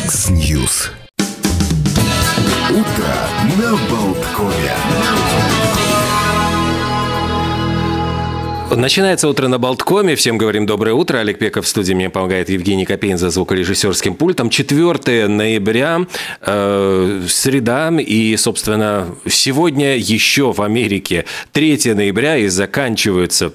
Яндекс.Ньюс. Утро на Болткове. Начинается утро на Болткоме. Всем говорим доброе утро. Олег Пеков в студии. Мне помогает Евгений Копейн за звукорежиссерским пультом. 4 ноября, среда. И, собственно, сегодня еще в Америке 3 ноября и закрываются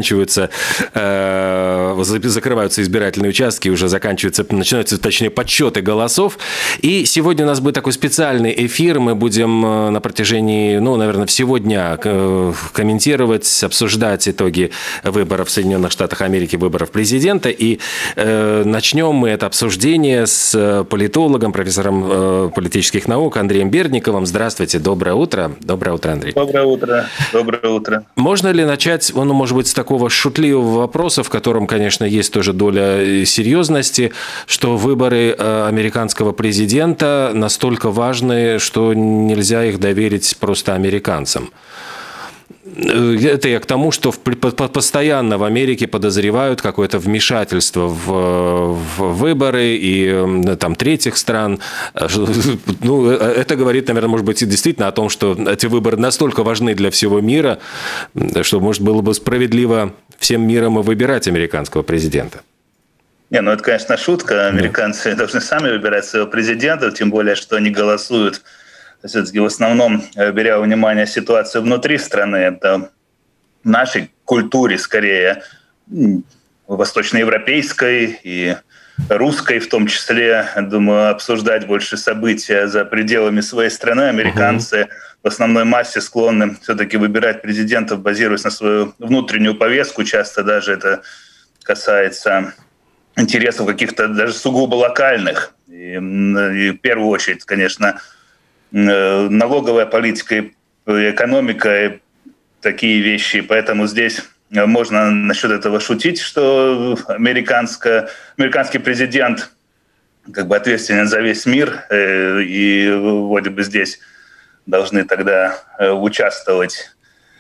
избирательные участки, уже начинаются, точнее, подсчеты голосов. И сегодня у нас будет такой специальный эфир. Мы будем на протяжении, наверное, всего дня комментировать, обсуждать итоги выборов в Соединенных Штатах Америки, выборов президента. И начнем мы это обсуждение с политологом, профессором политических наук Андреем Бердниковым. Здравствуйте, доброе утро. Доброе утро, Андрей. Доброе утро. Доброе утро. Можно ли начать, может быть, с такого шутливого вопроса, в котором, конечно, есть тоже доля серьезности, что выборы американского президента настолько важны, что нельзя их доверить просто американцам? Это я к тому, что постоянно в Америке подозревают какое-то вмешательство в выборы и там третьих стран. Это говорит, наверное, может быть, и действительно о том, что эти выборы настолько важны для всего мира, что, может, было бы справедливо всем миром и выбирать американского президента. Это, конечно, шутка. Американцы должны сами выбирать своего президента, тем более, что они голосуют все-таки в основном, беря во внимание ситуацию внутри страны, это в нашей культуре скорее, восточноевропейской и русской в том числе, думаю, обсуждать больше события за пределами своей страны. Американцы в основной массе склонны все-таки выбирать президентов, базируясь на свою внутреннюю повестку. Часто даже это касается интересов каких-то даже сугубо локальных. И в первую очередь, конечно, налоговая политика и экономика, такие вещи. Поэтому здесь можно насчет этого шутить, что американский президент ответственен за весь мир, и вроде бы здесь должны тогда участвовать,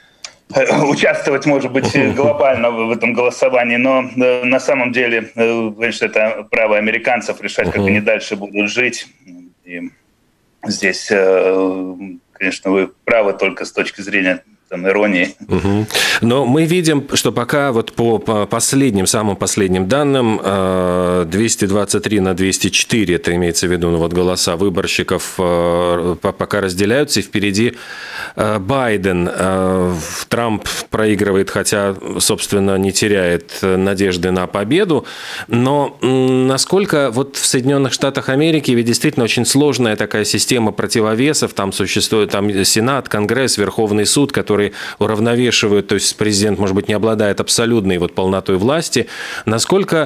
может быть, глобально в этом голосовании, но на самом деле, конечно, это право американцев решать, как они дальше будут жить. И здесь, конечно, вы правы только с точки зрения иронии. Но мы видим, что пока по самым последним данным 223 на 204, это имеется в виду голоса выборщиков, пока разделяются, и впереди Байден. Трамп проигрывает, хотя, собственно, не теряет надежды на победу. Но насколько в Соединенных Штатах Америки ведь действительно очень сложная такая система противовесов, там существует Сенат, Конгресс, Верховный суд, который уравновешивают, то есть президент, может быть, не обладает абсолютной полнотой власти. Насколько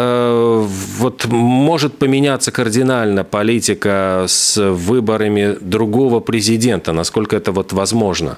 может поменяться кардинально политика с выборами другого президента? Насколько это возможно?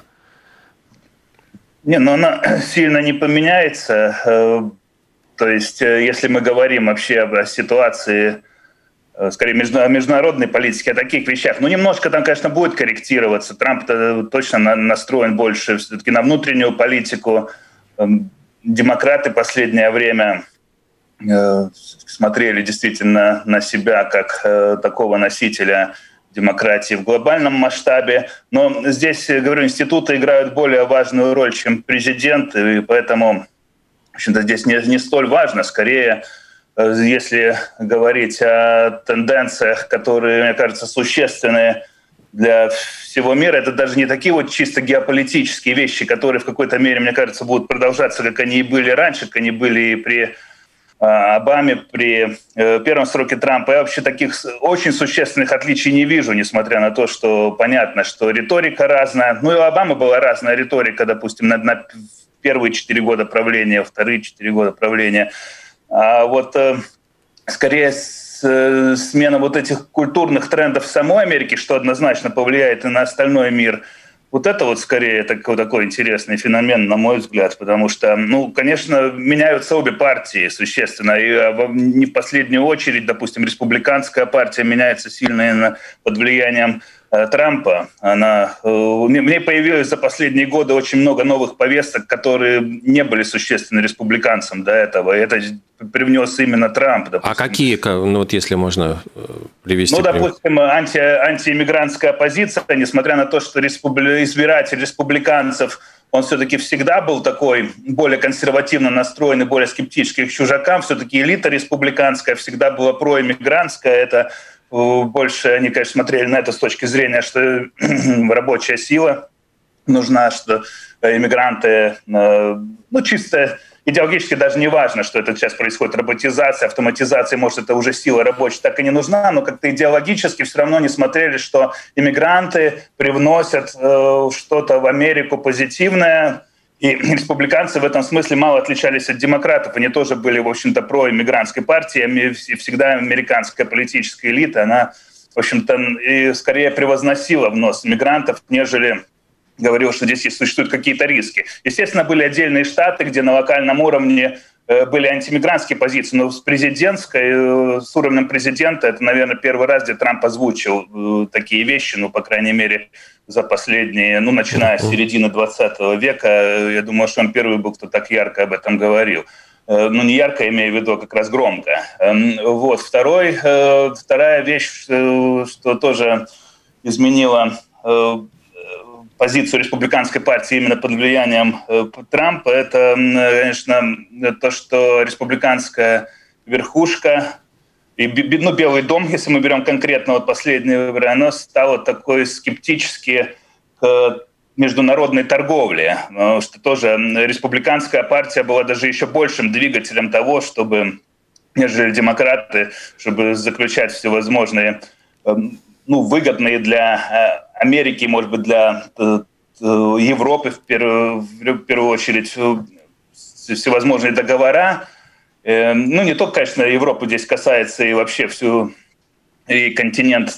Она сильно не поменяется. То есть, если мы говорим вообще о ситуации, скорее, международной политики, о таких вещах. Немножко там, конечно, будет корректироваться. Трамп точно настроен больше все-таки на внутреннюю политику. Демократы последнее время смотрели действительно на себя как такого носителя демократии в глобальном масштабе. Но здесь, говорю, институты играют более важную роль, чем президент, и поэтому, в общем-то, здесь не столь важно. Скорее, если говорить о тенденциях, которые, мне кажется, существенны для всего мира, это даже не такие чисто геополитические вещи, которые в какой-то мере, мне кажется, будут продолжаться, как они и были раньше, как они были и при Обаме, при первом сроке Трампа. Я вообще таких очень существенных отличий не вижу, несмотря на то, что понятно, что риторика разная. И у Обамы была разная риторика, допустим, на первые 4 года правления, вторые 4 года правления. А скорее смена этих культурных трендов в самой Америке, что однозначно повлияет и на остальной мир, это скорее такой интересный феномен, на мой взгляд, потому что, конечно, меняются обе партии существенно, и не в последнюю очередь, допустим, республиканская партия меняется сильно под влиянием Трампа, мне появилось за последние годы очень много новых повесток, которые не были существенны республиканцам до этого. И это привнес именно Трамп. Допустим. А какие, ну вот если можно привести? Ну, допустим, антииммигрантская оппозиция, несмотря на то, что избиратель республиканцев, он все-таки всегда был такой более консервативно настроенный, более скептический к чужакам, все-таки элита республиканская всегда была проиммигрантская, это больше они, конечно, смотрели на это с точки зрения, что рабочая сила нужна, что иммигранты, ну, чисто идеологически даже не важно, что это сейчас происходит, роботизация, автоматизация, может, это уже сила рабочая так и не нужна, но как-то идеологически все равно не смотрели, что иммигранты привносят что-то в Америку позитивное. И республиканцы в этом смысле мало отличались от демократов. Они тоже были, в общем-то, проиммигрантской партией. И всегда американская политическая элита, она, в общем-то, и скорее превозносила внос иммигрантов, нежели говорила, что здесь существуют какие-то риски. Естественно, были отдельные штаты, где на локальном уровне были антимигрантские позиции, но с президентской, с уровнем президента, это, наверное, первый раз, где Трамп озвучил такие вещи, ну, по крайней мере, за последние, ну, начиная с середины 20 века, я думаю, что он первый был, кто так ярко об этом говорил. Ну, не ярко, имею в виду, а как раз громко. Вот. Вторая вещь, что тоже изменила позицию республиканской партии именно под влиянием Трампа, это, конечно, то, что республиканская верхушка, и, ну, Белый дом, если мы берем конкретно вот последние выборы, оно стало такой скептически к международной торговле, что тоже республиканская партия была даже еще большим двигателем того, чтобы, нежели демократы, чтобы заключать всевозможные, ну, выгодные для Америки, может быть, для Европы в первую очередь всевозможные договора. Ну, не только, конечно, Европу здесь касается, и вообще и континент,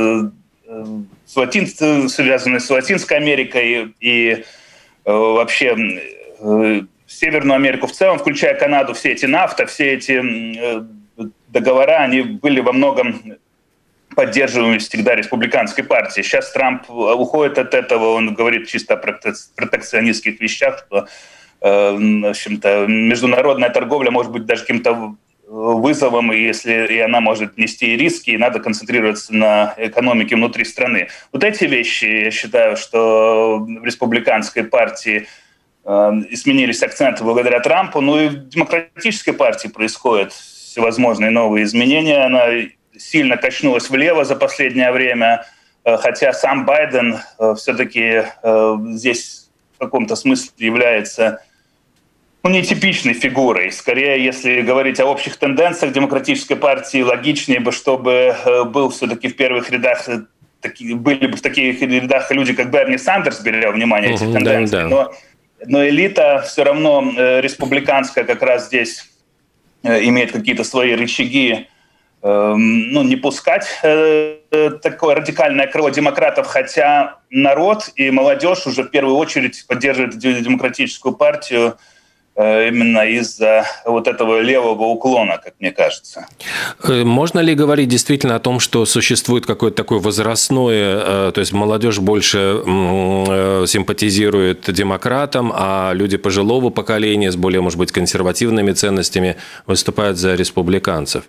связанный с Латинской Америкой, и вообще Северную Америку в целом, включая Канаду, все эти нафта, все эти договора, они были во многом поддерживаемы всегда республиканской партией. Сейчас Трамп уходит от этого, он говорит чисто о протекционистских вещах, что, в общем-то, международная торговля может быть даже каким-то вызовом, и она может нести риски, и надо концентрироваться на экономике внутри страны. Вот эти вещи, я считаю, что в республиканской партии изменились акценты благодаря Трампу, ну и в демократической партии происходят всевозможные новые изменения. Она сильно качнулась влево за последнее время, хотя сам Байден все-таки здесь в каком-то смысле является, ну, нетипичной фигурой. Скорее, если говорить о общих тенденциях демократической партии, логичнее бы, чтобы был все-таки в первых рядах, были бы в таких рядах люди, как Берни Сандерс, беря внимание эти тенденции. Да. Но элита все равно республиканская как раз здесь имеет какие-то свои рычаги, ну, не пускать такое радикальное крыло демократов, хотя народ и молодежь уже в первую очередь поддерживают демократическую партию именно из-за вот этого левого уклона, как мне кажется. Можно ли говорить действительно о том, что существует какое-то такое возрастное, то есть молодежь больше симпатизирует демократам, а люди пожилого поколения с более, может быть, консервативными ценностями выступают за республиканцев?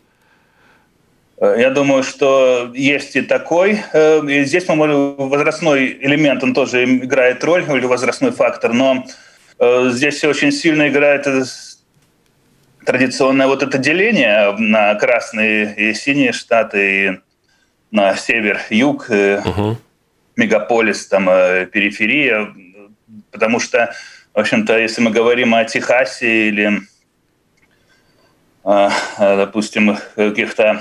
Я думаю, что есть и такой. И здесь, возрастной элемент, он тоже играет роль, или возрастной фактор, но здесь очень сильно играет традиционное вот это деление на красные и синие штаты, и на север-юг, мегаполис, там, периферия. Потому что, в общем-то, если мы говорим о Техасе или, допустим, каких-то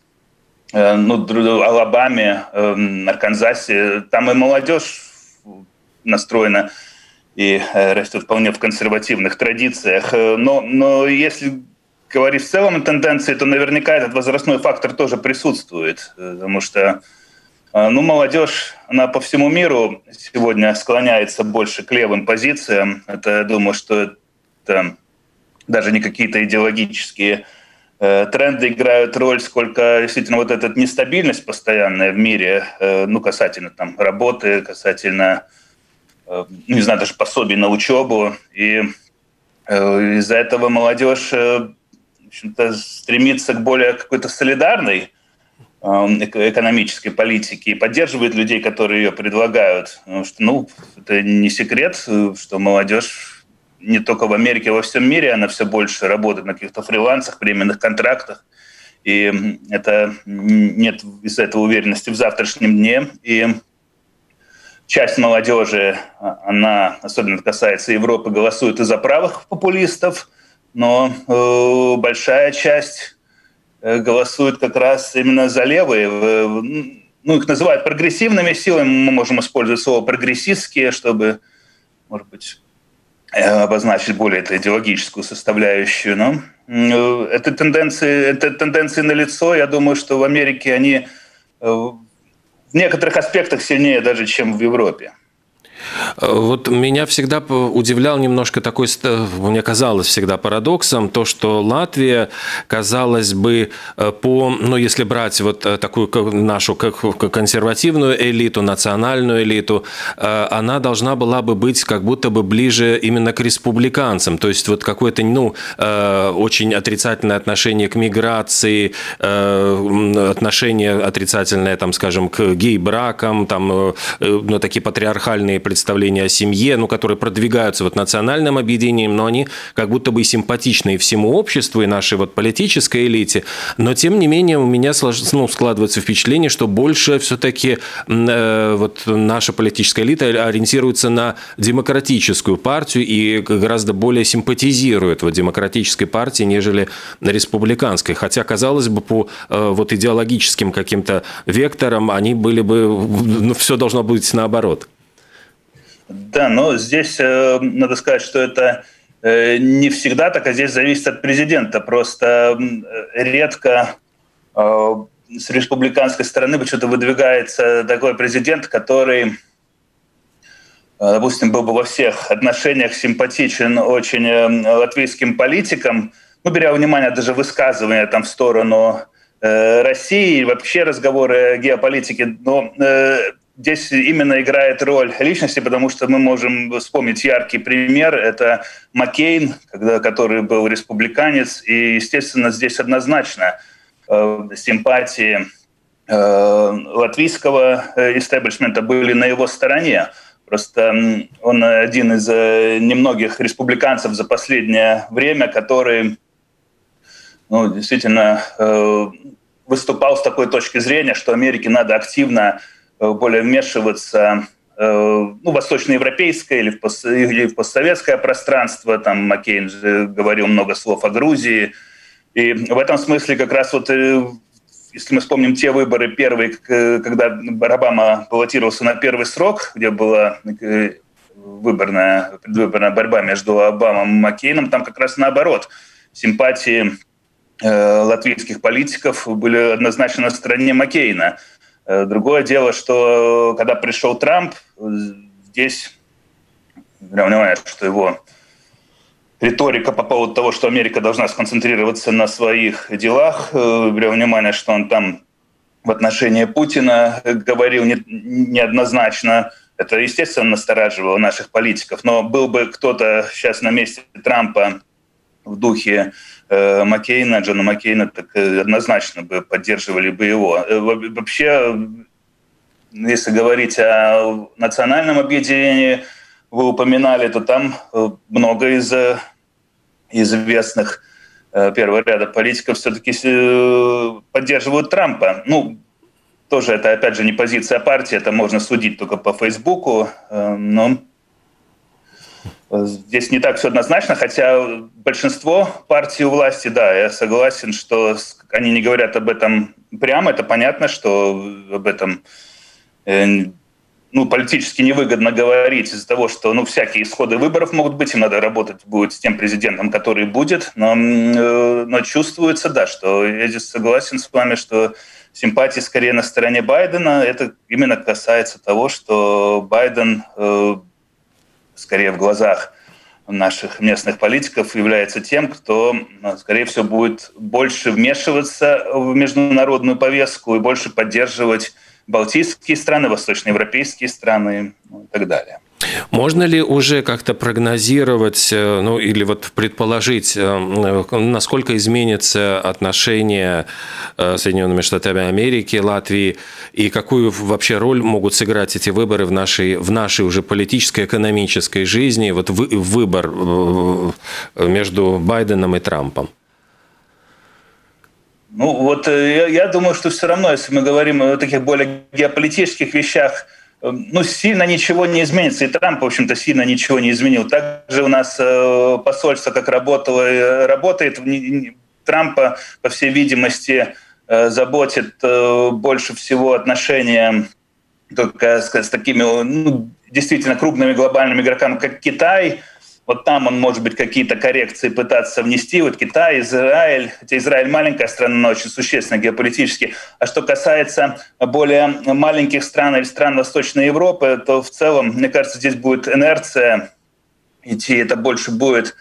Алабаме, Арканзасе, там и молодежь настроена и растет вполне в консервативных традициях. Но если говорить в целом о тенденции, то наверняка этот возрастной фактор тоже присутствует, потому что молодежь, она по всему миру сегодня склоняется больше к левым позициям. Это, я думаю, что это даже не какие-то идеологические тренды играют роль, сколько действительно вот эта нестабильность постоянная в мире, ну, касательно там работы, касательно, не знаю, даже пособий на учебу. И из-за этого молодежь, в общем-то, стремится к более какой-то солидарной экономической политике и поддерживает людей, которые ее предлагают. Потому что, ну, это не секрет, что молодежь не только в Америке, а во всем мире, она все больше работает на каких-то фрилансах, временных контрактах. И это нет из-за этого уверенности в завтрашнем дне. И часть молодежи, она, особенно касается Европы, голосует из-за правых популистов, но большая часть голосует как раз именно за левые. Ну, их называют прогрессивными силами, мы можем использовать слово прогрессистские, чтобы, может быть, обозначить более эту идеологическую составляющую. Но это тенденции налицо. Я думаю, что в Америке они в некоторых аспектах сильнее даже, чем в Европе. Вот меня всегда удивлял немножко такой, мне казалось всегда парадоксом, то, что Латвия, казалось бы, ну, если брать вот такую нашу консервативную элиту, национальную элиту, она должна была бы быть как будто бы ближе именно к республиканцам, то есть вот какое-то, ну, очень отрицательное отношение к миграции, отношение отрицательное, там, скажем, к гей-бракам, там, ну, такие патриархальные представления о семье, ну, которые продвигаются вот национальным объединением, но они как будто бы симпатичны и всему обществу, и нашей вот политической элите. Но, тем не менее, у меня складывается впечатление, что больше все-таки вот наша политическая элита ориентируется на демократическую партию и гораздо более симпатизирует вот демократической партии, нежели республиканской. Хотя, казалось бы, по вот идеологическим каким-то векторам они были бы, ну, все должно быть наоборот. Да, но здесь надо сказать, что это не всегда так, а здесь зависит от президента. Просто редко с республиканской стороны почему-то выдвигается такой президент, который, допустим, был бы во всех отношениях симпатичен очень латвийским политикам, ну, беря во внимание даже высказывания там в сторону России, вообще разговоры о геополитике, но здесь именно играет роль личности, потому что мы можем вспомнить яркий пример. Это Маккейн, который был республиканец. И, естественно, здесь однозначно симпатии латвийского истеблишмента были на его стороне. Просто он один из немногих республиканцев за последнее время, который, ну, действительно выступал с такой точки зрения, что Америке надо активно более вмешиваться, ну, восточноевропейское или в постсоветское пространство. Там Маккейн же говорил много слов о Грузии. И в этом смысле как раз вот, если мы вспомним те выборы первые, когда Обама баллотировался на первый срок, где была предвыборная борьба между Обамой и Маккейном, там как раз наоборот. Симпатии латвийских политиков были однозначно на стороне Маккейна. Другое дело, что когда пришел Трамп, здесь, понимаю, что его риторика по поводу того, что Америка должна сконцентрироваться на своих делах, беря внимание, что он там в отношении Путина говорил неоднозначно, это, естественно, настораживало наших политиков. Но был бы кто-то сейчас на месте Трампа в духе Маккейна, Джона Маккейна, так однозначно бы поддерживали бы его. Вообще, если говорить о национальном объединении, вы упоминали, то там много из известных первого ряда политиков все-таки поддерживают Трампа. Ну, тоже это, опять же, не позиция партии, это можно судить только по Фейсбуку, но здесь не так все однозначно, хотя большинство партий у власти, да, я согласен, что они не говорят об этом прямо, это понятно, что об этом политически невыгодно говорить из-за того, что всякие исходы выборов могут быть, им надо работать будет с тем президентом, который будет, но чувствуется, да, что я здесь согласен с вами, что симпатии скорее на стороне Байдена, это именно касается того, что Байден скорее в глазах наших местных политиков является тем, кто, скорее всего, будет больше вмешиваться в международную повестку и больше поддерживать балтийские страны, восточноевропейские страны и так далее. Можно ли уже как-то прогнозировать, ну или вот предположить, насколько изменится отношение с Соединенными Штатами Америки, Латвии, и какую вообще роль могут сыграть эти выборы в нашей уже политической, экономической жизни, вот выбор между Байденом и Трампом? Ну вот я думаю, что все равно, если мы говорим о таких более геополитических вещах, ну, сильно ничего не изменится. И Трамп, в общем-то, сильно ничего не изменил. Также у нас посольство как работало и работает. Трампа, по всей видимости, заботит больше всего отношения только с такими действительно крупными глобальными игроками, как Китай. Вот там он, может быть, какие-то коррекции пытаться внести. Вот Китай, Израиль. Хотя Израиль маленькая страна, но очень существенно геополитически. А что касается более маленьких стран или стран Восточной Европы, то в целом, мне кажется, здесь будет инерция идти. Это больше будет...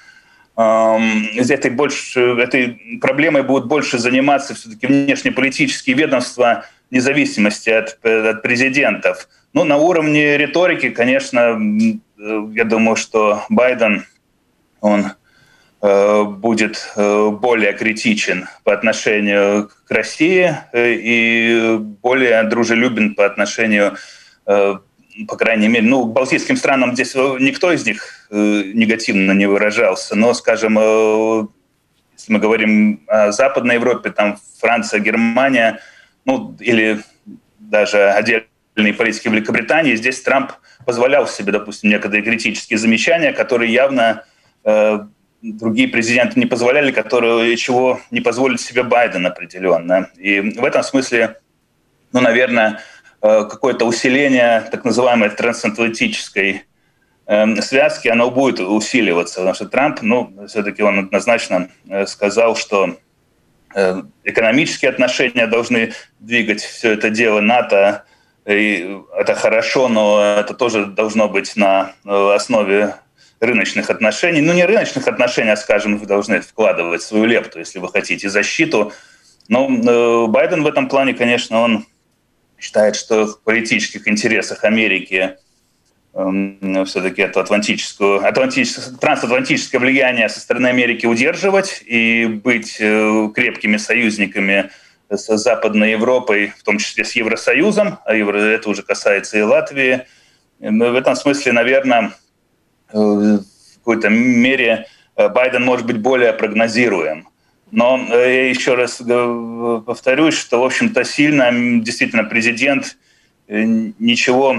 Этой проблемой будут больше заниматься все-таки внешнеполитические ведомства независимости от президентов. Ну, на уровне риторики, конечно, я думаю, что Байден, он будет более критичен по отношению к России и более дружелюбен по отношению, по крайней мере, к балтийским странам здесь никто из них негативно не выражался. Но, скажем, если мы говорим о Западной Европе, там Франция, Германия, или даже отдельные политики Великобритании, здесь Трамп позволял себе, допустим, некоторые критические замечания, которые явно другие президенты не позволяли, чего не позволит себе Байден определенно. И в этом смысле, наверное, какое-то усиление так называемой трансатлантической связки, оно будет усиливаться, потому что Трамп, все-таки он однозначно сказал, что экономические отношения должны двигать все это дело. НАТО, и это хорошо, но это тоже должно быть на основе рыночных отношений. Не рыночных отношений, а, скажем, вы должны вкладывать свою лепту, если вы хотите, защиту. Но Байден в этом плане, конечно, он считает, что в политических интересах Америки все-таки это трансатлантическое влияние со стороны Америки удерживать и быть крепкими союзниками с Западной Европой, в том числе с Евросоюзом, а это уже касается и Латвии. В этом смысле, наверное, в какой-то мере Байден может быть более прогнозируем. Но я еще раз повторюсь, что, в общем-то, сильно действительно президент ничего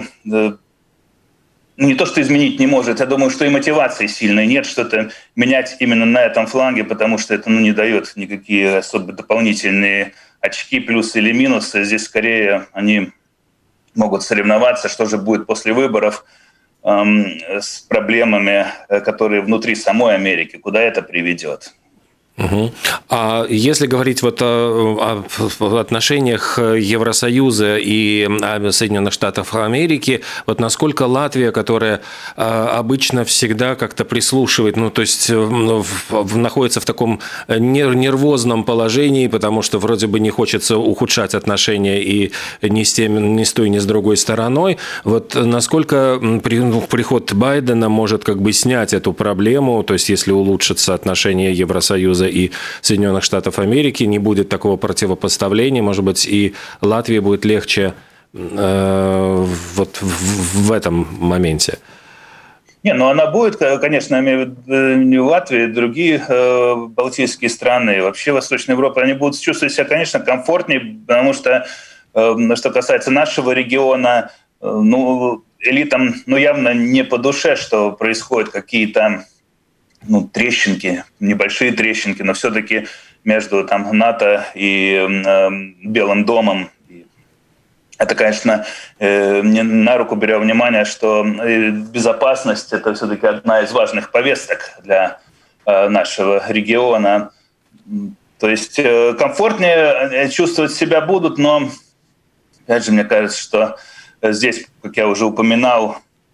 не то что изменить не может, я думаю, что и мотивации сильной нет что-то менять именно на этом фланге, потому что это не дает никакие особо дополнительные очки, плюсы или минусы. Здесь скорее они могут соревноваться, что же будет после выборов с проблемами, которые внутри самой Америки, куда это приведет. Угу. А если говорить вот о отношениях Евросоюза и Соединенных Штатов Америки, вот насколько Латвия, которая обычно всегда как-то прислушивает, то есть находится в таком нервозном положении, потому что вроде бы не хочется ухудшать отношения и ни с той, ни с другой стороной, вот насколько приход Байдена может как бы снять эту проблему, то есть если улучшатся отношения Евросоюза и Соединенных Штатов Америки, не будет такого противопоставления, может быть, и Латвии будет легче вот в этом моменте. Она будет, конечно, не Латвия, другие балтийские страны, вообще Восточная Европа, они будут чувствовать себя, конечно, комфортнее, потому что, что касается нашего региона, элитам, явно не по душе, что происходят какие-то трещинки, небольшие трещинки, но все-таки между НАТО и Белым домом. Это, конечно, мне на руку беря внимание, что безопасность – это все-таки одна из важных повесток для нашего региона. То есть комфортнее чувствовать себя будут, но, опять же, мне кажется, что здесь, как я уже упоминал,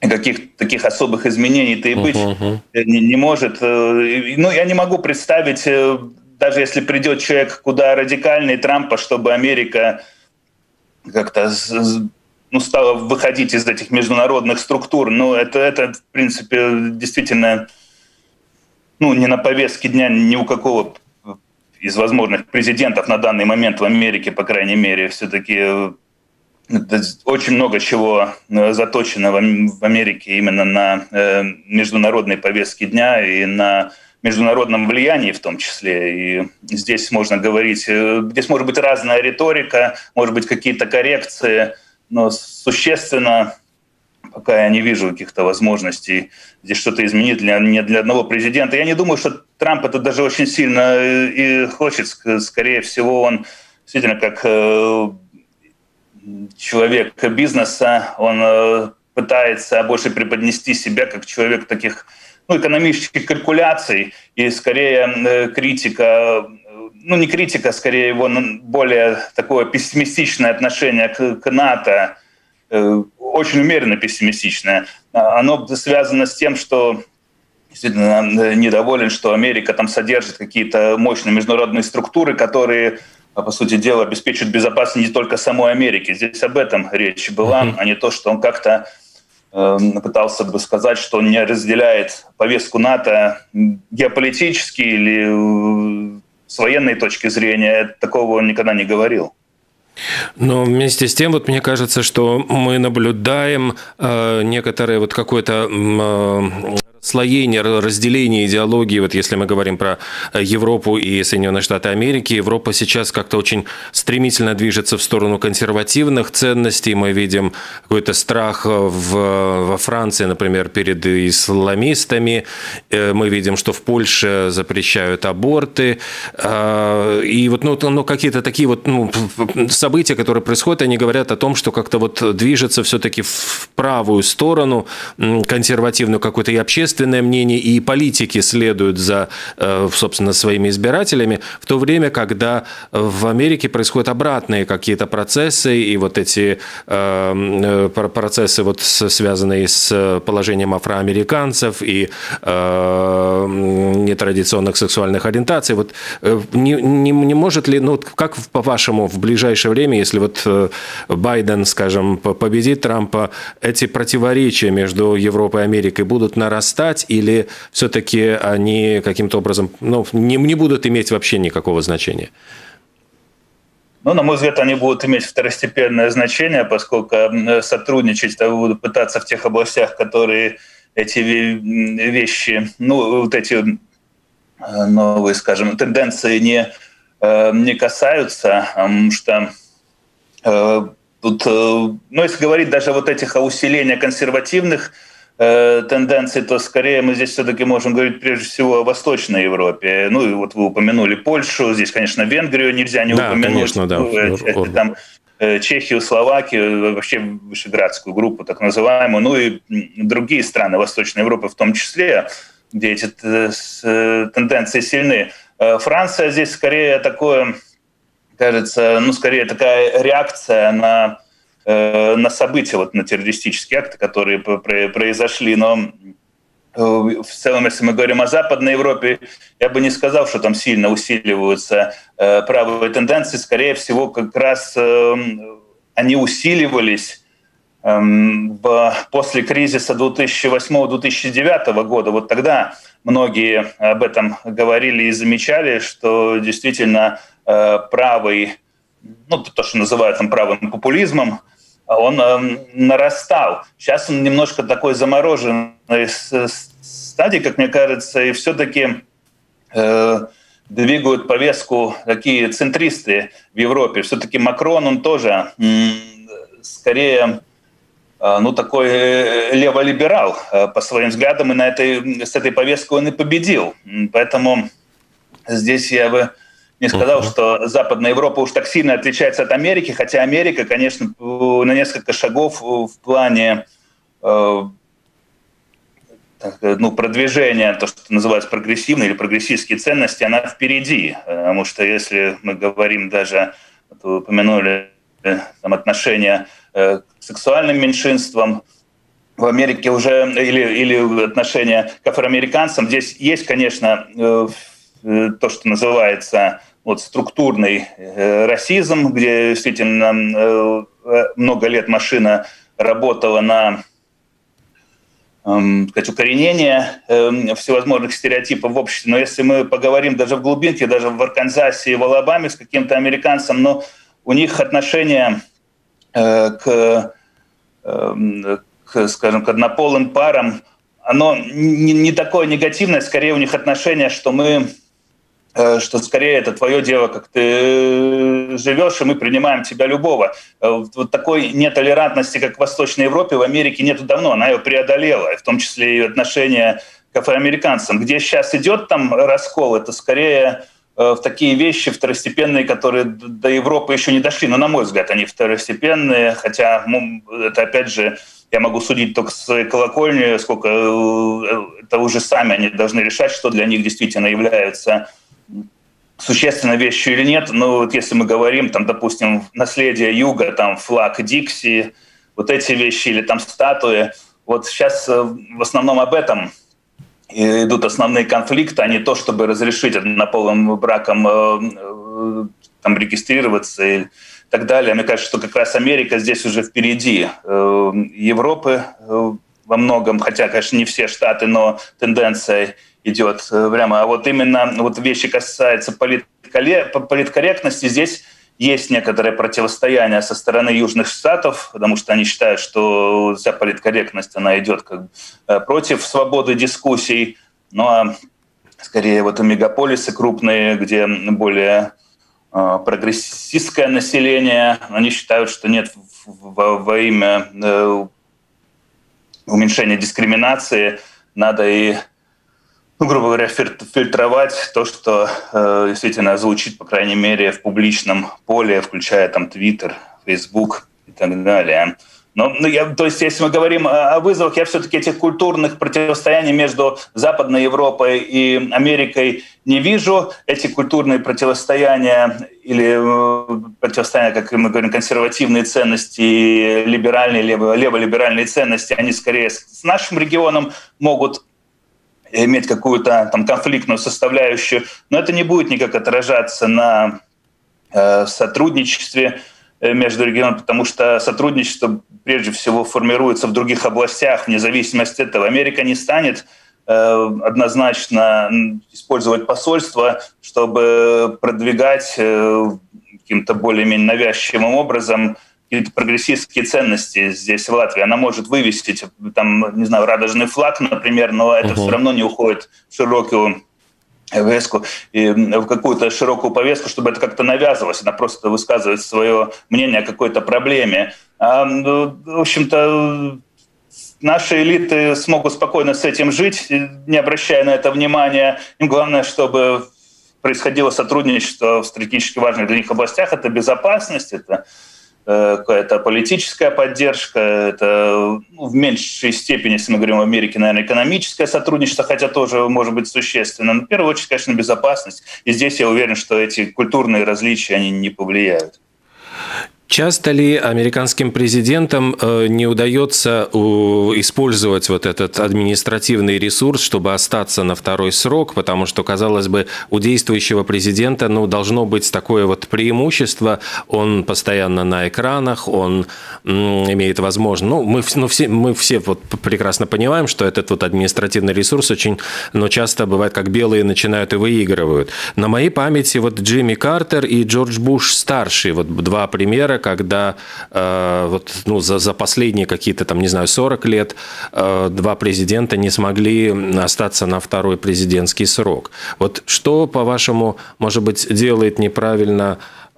каких таких особых изменений-то и быть не может. Ну, я не могу представить, даже если придет человек куда радикальнее Трампа, чтобы Америка как-то стала выходить из этих международных структур. Но это в принципе, действительно не на повестке дня ни у какого из возможных президентов на данный момент в Америке, по крайней мере. Все-таки очень много чего заточено в Америке именно на международной повестке дня и на международном влиянии в том числе. И здесь можно говорить, здесь может быть разная риторика, может быть какие-то коррекции, но существенно пока я не вижу каких-то возможностей здесь что-то изменить не для одного президента. Я не думаю, что Трамп это даже очень сильно и хочет. Скорее всего, он действительно как человек бизнеса, он пытается больше преподнести себя как человек таких экономических калькуляций и скорее критика, не критика, скорее его более такое пессимистичное отношение к НАТО, очень умеренно пессимистичное. Оно связано с тем, что действительно недоволен, что Америка там содержит какие-то мощные международные структуры, которые, по сути дела, обеспечивают безопасность не только самой Америки. Здесь об этом речь была, а не то, что он как-то пытался бы сказать, что он не разделяет повестку НАТО геополитически или с военной точки зрения. Такого он никогда не говорил. Но вместе с тем, мне кажется, что мы наблюдаем некоторое какое-то слоение, разделение идеологии. Если мы говорим про Европу и Соединенные Штаты Америки, Европа сейчас как-то очень стремительно движется в сторону консервативных ценностей. Мы видим какой-то страх во Франции, например, перед исламистами. Мы видим, что в Польше запрещают аборты. И какие-то такие события, которые происходят, они говорят о том, что как-то движется все-таки в правую сторону, консервативную какую-то и общественное мнение, и политики следуют за, собственно, своими избирателями, в то время, когда в Америке происходят обратные какие-то процессы, и эти процессы, связанные с положением афроамериканцев и нетрадиционных сексуальных ориентаций. Не может ли, как по-вашему, в ближайшее время, если Байден, скажем, победит Трампа, эти противоречия между Европой и Америкой будут нарастать, или все-таки они каким-то образом не будут иметь вообще никакого значения? На мой взгляд, они будут иметь второстепенное значение, поскольку сотрудничать будут пытаться в тех областях, которые эти вещи, эти новые, скажем, тенденции не касаются, потому что тут, если говорить даже этих о усилении консервативных тенденций, то скорее мы здесь все-таки можем говорить прежде всего о Восточной Европе. Вы упомянули Польшу, здесь, конечно, Венгрию нельзя не упомянуть. Конечно, да. Там Чехию, Словакию, вообще Вышеградскую группу так называемую, и другие страны Восточной Европы в том числе, где эти тенденции сильны. Франция здесь скорее такое, кажется, скорее такая реакция на события, на террористические акты, которые произошли. Но в целом, если мы говорим о Западной Европе, я бы не сказал, что там сильно усиливаются правые тенденции. Скорее всего, как раз они усиливались после кризиса 2008-2009 года. Тогда многие об этом говорили и замечали, что действительно правый, то, что называют правым популизмом, он нарастал. Сейчас он немножко такой замороженной стадии, как мне кажется, и все-таки двигают повестку такие центристы в Европе. Все-таки Макрон, он тоже скорее такой леволиберал по своим взглядам, и с этой повесткой он и победил. Поэтому здесь я бы не сказал, что Западная Европа уж так сильно отличается от Америки, хотя Америка, конечно, на несколько шагов в плане продвижения, то, что называется прогрессивные или прогрессистские ценности, она впереди. Потому что если мы говорим даже, вы упомянули отношения к сексуальным меньшинствам, в Америке уже, или отношение к афроамериканцам. Здесь есть, конечно, то, что называется вот структурный расизм, где действительно много лет машина работала на укоренение всевозможных стереотипов в обществе. Но если мы поговорим даже в глубинке, даже в Арканзасе и в Алабаме с каким-то американцем, но у них отношение скажем, к однополым парам, оно не такое негативное, скорее у них отношение, что скорее это твое дело, как ты живешь, и мы принимаем тебя любого. Вот такой нетолерантности, как в Восточной Европе, в Америке нету давно, она ее преодолела, в том числе и отношение к афроамериканцам. Где сейчас идет там раскол, это скорее в такие вещи второстепенные, которые до Европы еще не дошли. Но, на мой взгляд, они второстепенные, хотя это, опять же, я могу судить только с своей колокольни, сколько это уже сами они должны решать, что для них действительно является существенной вещью или нет. Но вот если мы говорим, там, допустим, наследие Юга, там, флаг Дикси, вот эти вещи или там статуи, вот сейчас в основном об этом идут основные конфликты, а не то, чтобы разрешить однополым браком там, регистрироваться и так далее. Мне кажется, что как раз Америка здесь уже впереди Европы во многом, хотя, конечно, не все штаты, но тенденция идет прямо. А вот именно вот вещи касаются политкорректности, здесь есть некоторое противостояние со стороны Южных Штатов, потому что они считают, что вся политкорректность, она идет как против свободы дискуссий. Ну а скорее вот мегаполисы крупные, где более прогрессистское население, они считают, что нет, во имя уменьшения дискриминации надо и, грубо говоря, фильтровать то, что действительно звучит, по крайней мере, в публичном поле, включая там Twitter, Facebook и так далее. То есть, если мы говорим о вызовах, я все-таки этих культурных противостояний между Западной Европой и Америкой не вижу. Эти культурные противостояния или противостояния, как мы говорим, консервативные ценности, либеральные, лево-либеральные ценности, они скорее с нашим регионом могут иметь какую-то там конфликтную составляющую, но это не будет никак отражаться на сотрудничестве между регионами, потому что сотрудничество прежде всего формируется в других областях, вне зависимости от этого. Америка не станет однозначно использовать посольство, чтобы продвигать каким-то более-менее навязчивым образом какие-то прогрессистские ценности здесь, в Латвии. Она может вывесить, там, не знаю, радужный флаг, например, но это все равно не уходит в широкую повестку, и в какую-то широкую повестку, чтобы это как-то навязывалось. Она просто высказывает свое мнение о какой-то проблеме. В общем-то, наши элиты смогут спокойно с этим жить, не обращая на это внимания. Им главное, чтобы происходило сотрудничество в стратегически важных для них областях. Это безопасность, это какая-то политическая поддержка, это в меньшей степени, если мы говорим о Америке, наверное, экономическое сотрудничество, хотя тоже может быть существенно. Но в первую очередь, конечно, безопасность. И здесь я уверен, что эти культурные различия, они не повлияют. Часто ли американским президентам не удается использовать вот этот административный ресурс, чтобы остаться на второй срок? Потому что, казалось бы, у действующего президента должно быть такое вот преимущество. Он постоянно на экранах, он имеет возможность... Мы все вот прекрасно понимаем, что этот вот административный ресурс очень, но часто бывает, как белые начинают и выигрывают. На моей памяти вот Джимми Картер и Джордж Буш-старший, вот два примера, когда за последние какие-то, 40 лет два президента не смогли остаться на второй президентский срок. Вот что, по-вашему, может быть, делает неправильно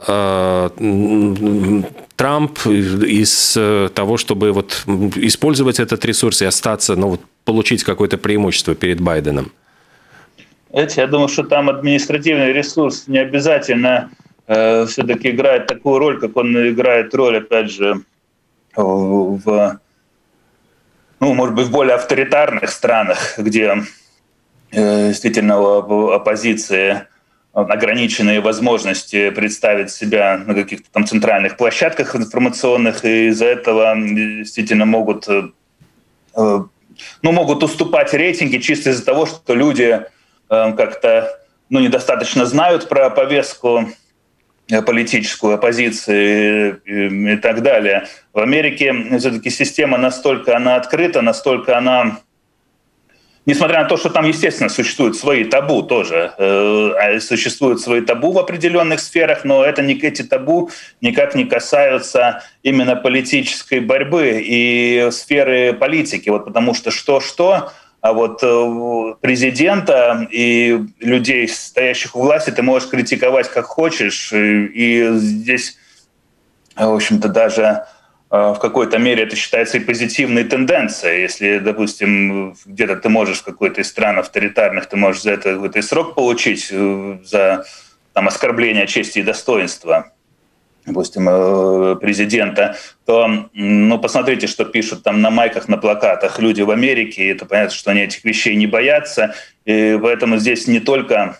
Трамп из того, чтобы использовать этот ресурс и остаться, получить какое-то преимущество перед Байденом? Я думаю, что там административный ресурс не обязательно все-таки играет такую роль, как он играет роль, опять же, может быть, в более авторитарных странах, где действительно у оппозиции ограниченные возможности представить себя на каких-то там центральных площадках информационных, и из-за этого действительно могут могут уступать рейтинги чисто из-за того, что люди как-то недостаточно знают про повестку политическую оппозиции и так далее. В Америке все-таки система настолько она открыта, настолько она... Несмотря на то, что там, естественно, существуют свои табу тоже, существуют свои табу в определенных сферах, но эти табу никак не касаются именно политической борьбы и сферы политики. Вот потому что что-что, а вот президента и людей, стоящих у власти, ты можешь критиковать как хочешь. И здесь, в общем-то, даже в какой-то мере это считается и позитивной тенденцией. Если, допустим, где-то ты можешь в какой-то из стран авторитарных, ты можешь за это какой-то срок получить, за оскорбление чести и достоинства, допустим, президента, то посмотрите, что пишут там на майках, на плакатах люди в Америке, и это понятно, что они этих вещей не боятся, и поэтому здесь не только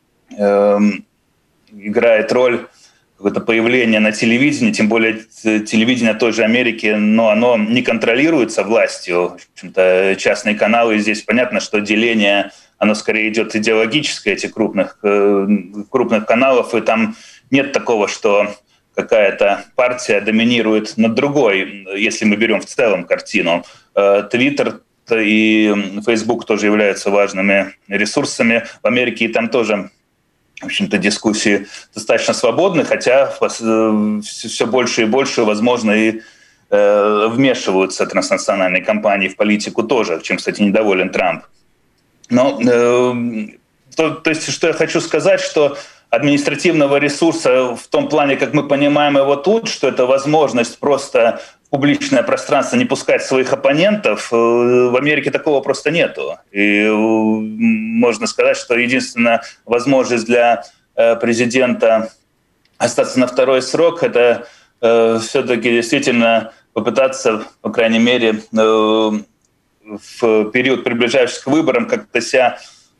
играет роль какое-то появление на телевидении, тем более телевидение той же Америки, но оно не контролируется властью. В общем-то, частные каналы, здесь понятно, что деление, оно скорее идет идеологическое, этих крупных каналов, и там нет такого, что какая-то партия доминирует над другой, если мы берем в целом картину. Твиттер и Фейсбук тоже являются важными ресурсами в Америке, и там тоже, в общем-то, дискуссии достаточно свободны, хотя все больше и больше, возможно, и вмешиваются транснациональные компании в политику тоже, чем, кстати, недоволен Трамп. Но, то есть, что я хочу сказать, что административного ресурса в том плане, как мы понимаем его тут, что это возможность просто в публичное пространство не пускать своих оппонентов, в Америке такого просто нету. И можно сказать, что единственная возможность для президента остаться на второй срок — это все-таки действительно попытаться, по крайней мере, в период, приближающийся к выборам, как-то себя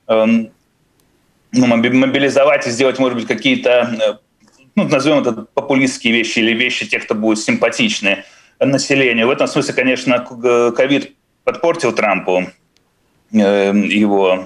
мобилизовать и сделать, может быть, какие-то, назовем это, популистские вещи или вещи тех, кто будет симпатичны населению. В этом смысле, конечно, ковид подпортил Трампу его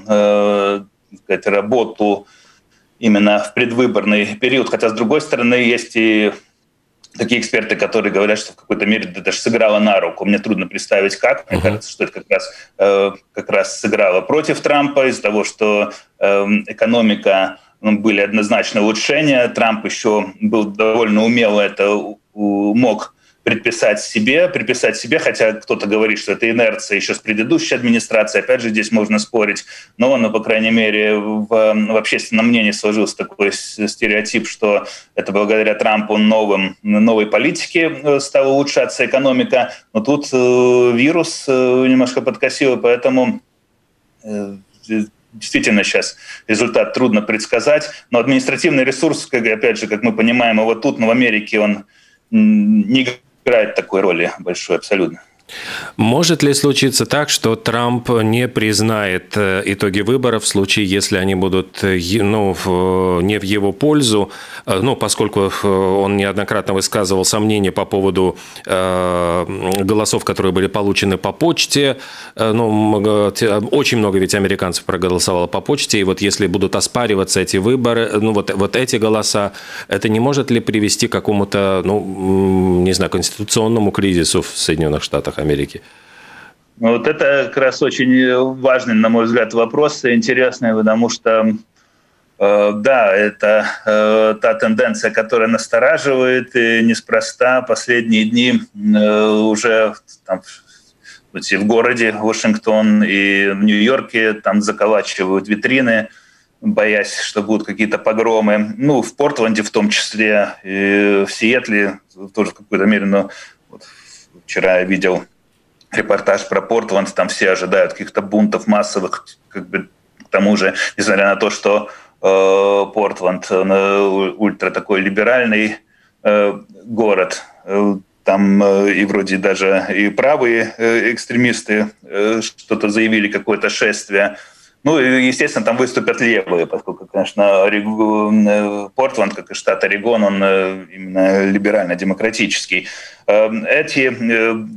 работу именно в предвыборный период. Хотя, с другой стороны, есть и такие эксперты, которые говорят, что в какой-то мере это даже сыграло на руку. Мне трудно представить, как. Мне кажется, что это как раз сыграло против Трампа из-за того, что экономика, были однозначно улучшения. Трамп еще был довольно умело это мог приписать себе, хотя кто-то говорит, что это инерция еще с предыдущей администрации. Опять же, здесь можно спорить. Но, по крайней мере, в общественном мнении сложился такой стереотип, что это благодаря Трампу новой политике стала улучшаться экономика. Но тут вирус немножко подкосил, поэтому действительно сейчас результат трудно предсказать. Но административный ресурс, опять же, как мы понимаем, его тут, но в Америке он не играет такой роли большой абсолютно. Может ли случиться так, что Трамп не признает итоги выборов в случае, если они будут не в его пользу, поскольку он неоднократно высказывал сомнения по поводу голосов, которые были получены по почте. Очень много ведь американцев проголосовало по почте, и вот если будут оспариваться эти выборы, вот эти голоса, это не может ли привести к какому-то, конституционному кризису в Соединенных Штатах Америки? Вот это как раз очень важный, на мой взгляд, вопрос, интересный, потому что, это та тенденция, которая настораживает, и неспроста последние дни уже и в городе Вашингтон, и в Нью-Йорке там заколачивают витрины, боясь, что будут какие-то погромы. В Портленде в том числе, и в Сиэтле тоже в какой-то мере, вчера я видел репортаж про Портленд, там все ожидают каких-то бунтов массовых, к тому же, несмотря на то, что Портленд ультра такой либеральный город, там и вроде даже и правые экстремисты что-то заявили, какое-то шествие. И, естественно, там выступят левые, поскольку, конечно, Портленд, как и штат Орегон, он именно либерально-демократический. Эти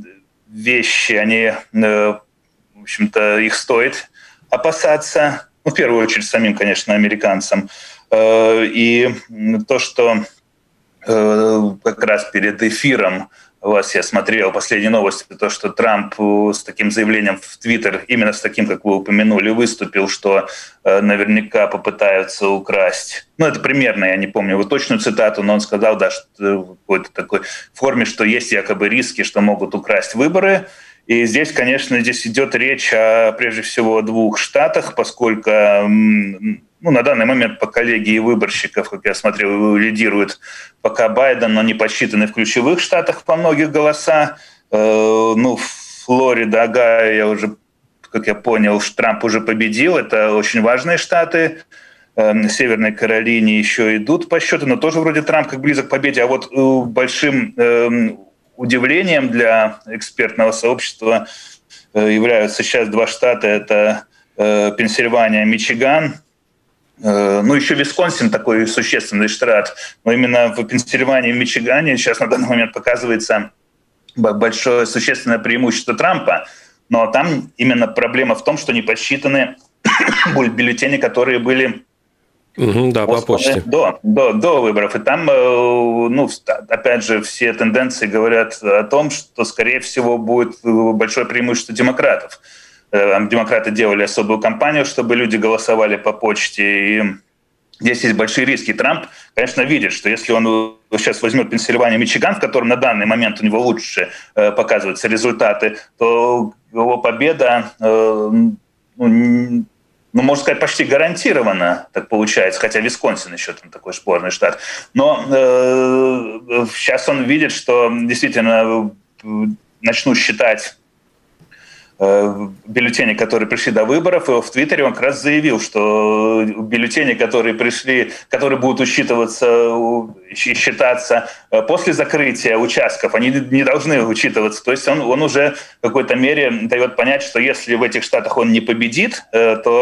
вещи, они, в общем-то, их стоит опасаться. Ну, в первую очередь самим, конечно, американцам. И то, что как раз перед эфиром я смотрел последние новости, то, что Трамп с таким заявлением в Твиттер, именно с таким, как вы упомянули, выступил, что наверняка попытаются украсть. Ну, это примерно, я не помню его точную цитату, но он сказал, да, что в какой-то такой форме, что есть якобы риски, что могут украсть выборы. И здесь, конечно, идет речь прежде всего о 2 штатах, поскольку на данный момент по коллегии выборщиков, как я смотрел, лидирует пока Байден, но не подсчитаны в ключевых штатах по многих голоса. Флорида, Огайо, я уже, как я понял, Трамп уже победил. Это очень важные штаты. В Северной Каролине еще идут по счету, но тоже вроде Трамп как близок к победе. А вот большим удивлением для экспертного сообщества являются сейчас 2 штата. Это Пенсильвания, Мичиган. Еще Висконсин такой существенный штат. Но именно в Пенсильвании и Мичигане сейчас на данный момент показывается большое существенное преимущество Трампа. Но там именно проблема в том, что не подсчитаны бюллетени, которые были по почте. До выборов. И там, опять же, все тенденции говорят о том, что, скорее всего, будет большое преимущество демократов. Демократы делали особую кампанию, чтобы люди голосовали по почте, и здесь есть большие риски. Трамп, конечно, видит, что если он сейчас возьмет Пенсильванию, Мичиган, в котором на данный момент у него лучше показываются результаты, то его победа, можно сказать, почти гарантирована, так получается, хотя Висконсин еще там такой спорный штат. Но сейчас он видит, что действительно начнут считать бюллетени, которые пришли до выборов, и в Твиттере он как раз заявил, что бюллетени, которые будут учитываться и считаться после закрытия участков, они не должны учитываться. То есть он уже в какой-то мере дает понять, что если в этих штатах он не победит, то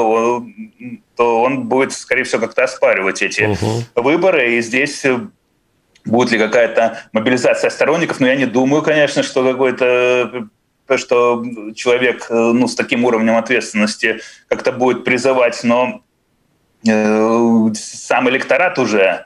он будет, скорее всего, как-то оспаривать эти выборы, и здесь будет ли какая-то мобилизация сторонников, но я не думаю, конечно, что что человек с таким уровнем ответственности как-то будет призывать, но сам электорат уже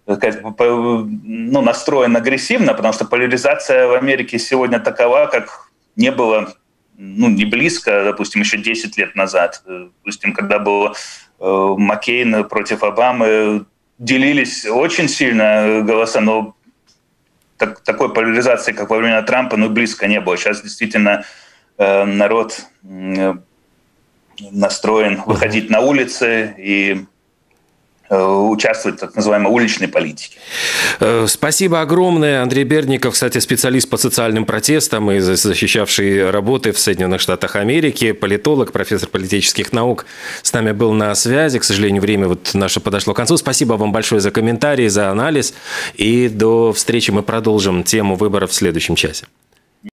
настроен агрессивно, потому что поляризация в Америке сегодня такова, как не было не близко, допустим, еще 10 лет назад. Допустим, когда был Маккейн против Обамы, делились очень сильно голоса, но такой поляризации, как во время Трампа, близко не было. Сейчас действительно народ настроен выходить на улицы и участвовать в так называемой уличной политике. Спасибо огромное. Андрей Бердников, кстати, специалист по социальным протестам и защищавший работы в Соединенных Штатах Америки, политолог, профессор политических наук, с нами был на связи. К сожалению, время наше подошло к концу. Спасибо вам большое за комментарии, за анализ. И до встречи. Мы продолжим тему выборов в следующем часе.